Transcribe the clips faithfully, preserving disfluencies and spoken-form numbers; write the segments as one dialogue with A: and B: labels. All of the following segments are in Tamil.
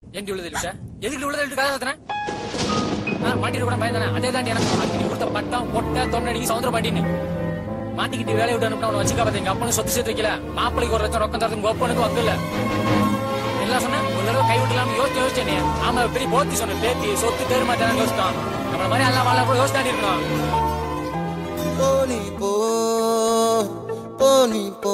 A: எங்க உள்ளது இல்ல எதுக்கு உள்ளது இல்ல கதை கத்துறேன் மாட்டிட்டு கூட பயந்தானே அதே தாண்டி எனக்கு நீ கொடுத்த பட்டம் பொட்டை தொண்டடிக்கு சவுந்தர பாட்டின்னு மாட்டிக்கிட்டு வேலையை விட்டு அனுப்பினா உன்னை வச்சுக்கா பார்த்தீங்க அப்பனுக்கு சொத்து சேர்த்து வைக்கல மாப்பிளைக்கு ஒரு லட்சம் ரொக்கம் தரதுக்கு ஒப்பனுக்கு வந்து இல்ல எல்லாம் சொன்னேன் ஒரு தடவை கை விட்டுலாம யோசிச்சு யோசிச்சேனே ஆமா பெரிய போத்தி சொன்ன பேத்தி சொத்து தேர் மாட்டேன்னு யோசித்தோம் நம்மள மாதிரி எல்லாம் வாழ கூட யோசித்தாண்டி இருக்கணும்
B: போனி போ போனி போ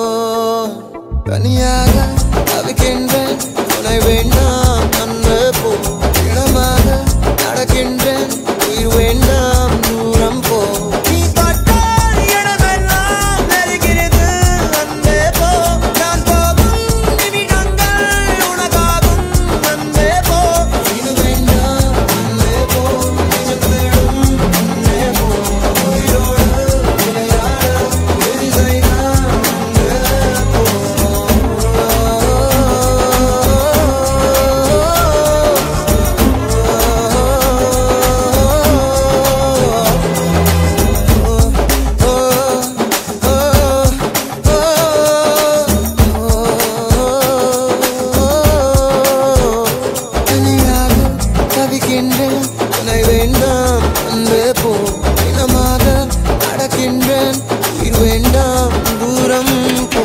B: தனியாக தவிக்கின்றேன் துணை வேண்டாம் அன்பு போ இடமாக நடக்கின்றேன் உயிர் வேண்டாம் தூரம் போ நீ பட்டால் இடமெல்லாம் நெருகிறது அன்பே போ நான் போகும் நிமிடங்கள் உனக்காகும் அன்பே போ இது வேண்டாம் அன்பே போ நிஜம் தேடும் அன்பே போ உயிரோடு விளையாட உறுதி செய்தான் அன்பே போ துணை வேண்டாம் அன்பே போ இனமாக நடக்கின்றேன் உயிர் வேண்டாம் தூரம் போ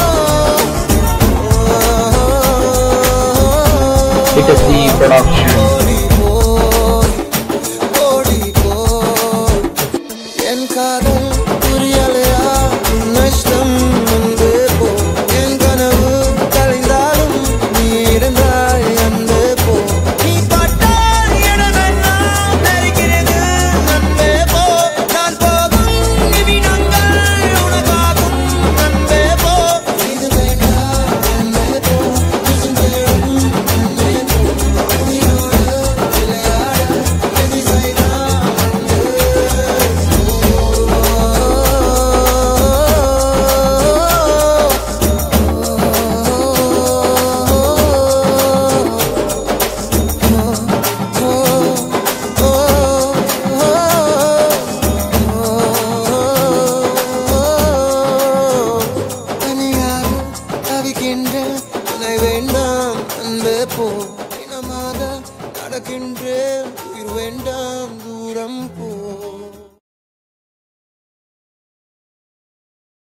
C: Production.